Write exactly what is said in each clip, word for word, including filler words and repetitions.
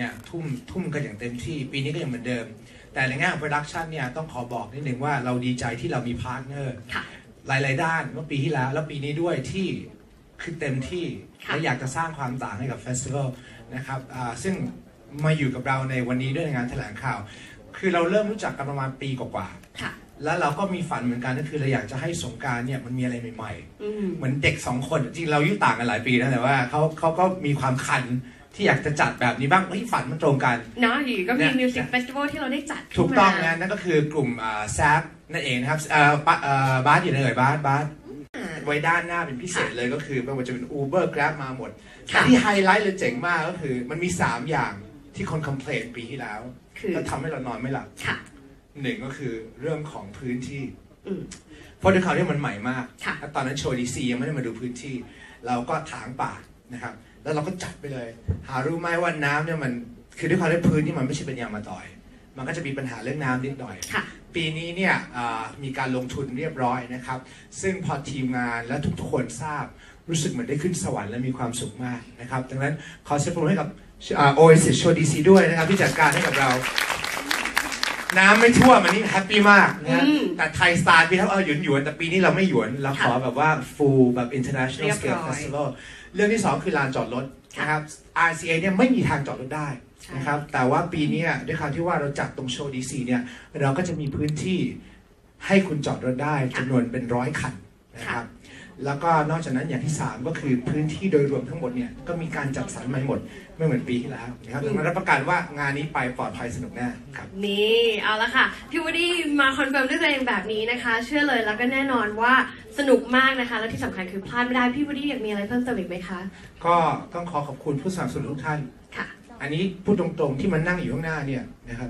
เนี่ยทุ่มทุ่มกันอย่างเต็มที่ปีนี้ก็ยังเหมือนเดิมแต่ในแง่ของโปรดักชันเนี่ยต้องขอบอกนิดนึงว่าเราดีใจที่เรามีพาร์ทเนอร์หลายๆด้านเมื่อปีที่แล้วแล้วปีนี้ด้วยที่คือเต็มที่และอยากจะสร้างความต่างให้กับเฟสติวัลนะครับซึ่งมาอยู่กับเราในวันนี้ด้วยงานแถลงข่าวคือเราเริ่มรู้จักกันประมาณปีกว่าๆแล้วเราก็มีฝันเหมือนกันก็คือเราอยากจะให้สงกรานต์เนี่ยมันมีอะไรใหม่ๆเหมือนเด็กสองคนจริงเราอายุต่างกันหลายปีนะแต่ว่าเขาเขาก็มีความคันที่อยากจะจัดแบบนี้บ้างเฮ้ยฝันมันตรงกันเนาะอยู่ก็มีมิวสิกเฟสติวัลที่เราได้จัดถูกต้องนะนั่นก็คือกลุ่มแซฟนั่นเองนะครับบาสอยู่ในเอ่ยบาสบาสไว้ด้านหน้าเป็นพิเศษเลยก็คือไม่ว่าจะเป็น Uber Grab มาหมดที่ไฮไลท์เลยเจ๋งมากก็คือมันมีสามอย่างที่คนคอมเพลนปีที่แล้วแล้วทำให้เรานอนไม่หลับหนึ่งก็คือเรื่องของพื้นที่เพราะด้วยข่าวที่มันใหม่มากแล้วตอนนั้นโชว์ดีซียังไม่ได้มาดูพื้นที่เราก็ถางป่านะครับแล้วเราก็จัดไปเลยหารู้ไหมว่าน้ำเนี่ยมันคือด้วยความที่พื้นที่มันไม่ใช่เป็นยางมะตอยมันก็จะมีปัญหาเรื่องน้ำนิดหน่อยปีนี้เนี่ยมีการลงทุนเรียบร้อยนะครับซึ่งพอทีมงานและทุกๆคนทราบรู้สึกเหมือนได้ขึ้นสวรรค์และมีความสุขมากนะครับดังนั้นขอเสียงปรบมือให้กับ Oasis Show ดี ซี ด้วยนะครับที่จัดการให้กับเราน้ำไม่ท่วมอันนี้แฮปปี้มากนะแต่ไทยสตาร์ปีที่แล้วเอาหยวนหยวนแต่ปีนี้เราไม่หยวนเราขอแบบว่า full แบบ international scale festival เรื่องที่สองคือลานจอดรถนะครับ อาร์ ซี เอ เนี่ยไม่มีทางจอดรถได้นะครับแต่ว่าปีนี้ด้วยความที่ว่าเราจัดตรงโชว์ดีซีเนี่ยเราก็จะมีพื้นที่ให้คุณจอดรถได้จำนวนเป็นร้อยคันนะครับแล้วก็นอกจากนั้นอย่างที่สามก็คือพื้นที่โดยรวมทั้งหมดเนี่ยก็มีการจัดสรรใหม่หมดไม่เหมือนปีที่แล้วนะครับดังนั้นรับประกันว่างานนี้ไปปลอดภัยสนุกแน่ครับนี่เอาละค่ะพี่วูดดี้มาคอนเฟิร์มด้วยตัวเองแบบนี้นะคะเชื่อเลยแล้วก็แน่นอนว่าสนุกมากนะคะและที่สำคัญคือพลาดไม่ได้พี่วูดดี้อยากมีอะไรเพิ่มเติมอีกไหมคะก็ต้องขอขอบคุณผู้สนับสนุนทุกท่านค่ะอันนี้พูดตรงๆที่มันนั่งอยู่ข้างหน้าเนี่ยนะครับ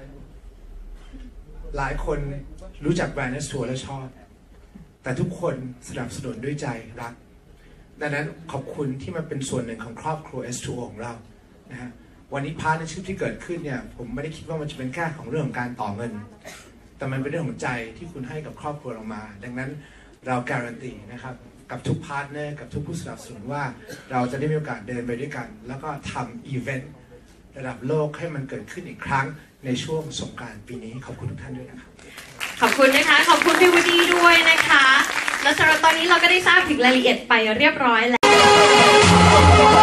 หลายคนรู้จักแบรนด์เนสทัวร์และชอบแต่ทุกคนสนับสนุนด้วยใจรักดังนั้นขอบคุณที่มาเป็นส่วนหนึ่งของครอบครัว เอส ทู โอ ของเรานะฮะวันนี้พาร์ทในชีวิตที่เกิดขึ้นเนี่ยผมไม่ได้คิดว่ามันจะเป็นแค่ของเรื่องของการต่อเงินแต่มันเป็นเรื่องของใจที่คุณให้กับครอบครัวเรามาดังนั้นเราการันตีนะครับกับทุกพาร์ทเนอร์กับทุกผู้สนับสนุนว่าเราจะได้มีโอกาสเดินไปด้วยกันแล้วก็ทำอีเวนต์ระดับโลกให้มันเกิดขึ้นอีกครั้งในช่วงสงกรานต์ปีนี้ขอบคุณทุกท่านด้วยนะครับขอบคุณนะคะขอบคุณพี่วูดดี้ด้วยนะคะและสำหรับตอนนี้เราก็ได้ทราบถึงรายละเอียดไปเรียบร้อยแล้ว